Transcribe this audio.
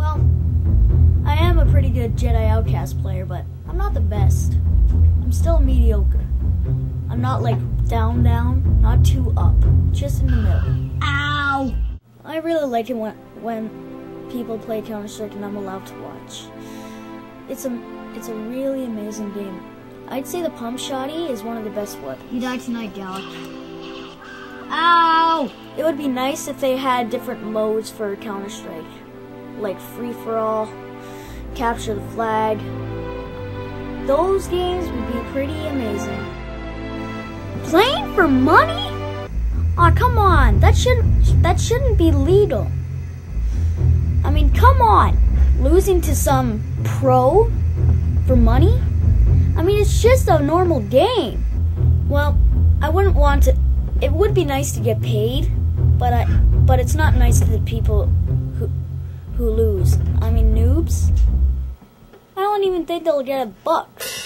Well, I am a pretty good Jedi Outcast player, but I'm not the best. I'm still mediocre. I'm not like down, not too up, just in the middle. Ow! I really like it when people play Counter-Strike and I'm allowed to watch. It's a really amazing game. I'd say the pump shotty is one of the best weapons. You die tonight, Galak. Ow! It would be nice if they had different modes for Counter-Strike, like free-for-all, capture the flag. Those games would be pretty amazing. Playing for money? Aw, come on. That shouldn't be legal. I mean, come on. Losing to some pro for money? I mean, it's just a normal game. Well, I wouldn't want to. It would be nice to get paid, but it's not nice to the people who lose. I mean, noobs. I don't even think they'll get $1.